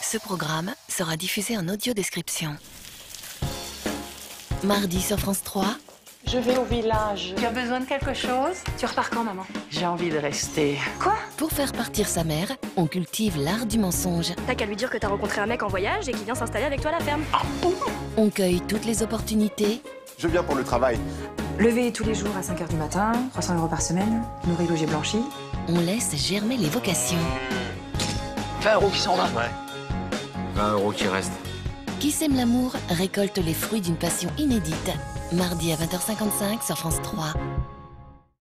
Ce programme sera diffusé en audio-description. Mardi sur France 3. Je vais au village. Tu as besoin de quelque chose? Tu repars quand, maman? J'ai envie de rester. Quoi? Pour faire partir sa mère, on cultive l'art du mensonge. T'as qu'à lui dire que t'as rencontré un mec en voyage et qu'il vient s'installer avec toi à la ferme. On cueille toutes les opportunités. Je viens pour le travail. Lever tous les jours à 5 h du matin, 300 € par semaine, nourri, logé, blanchi. On laisse germer les vocations. 20 € qui s'en va. Ouais. 20 € qui restent. Qui sème l'amour récolte les fruits d'une passion inédite. Mardi à 20h55 sur France 3.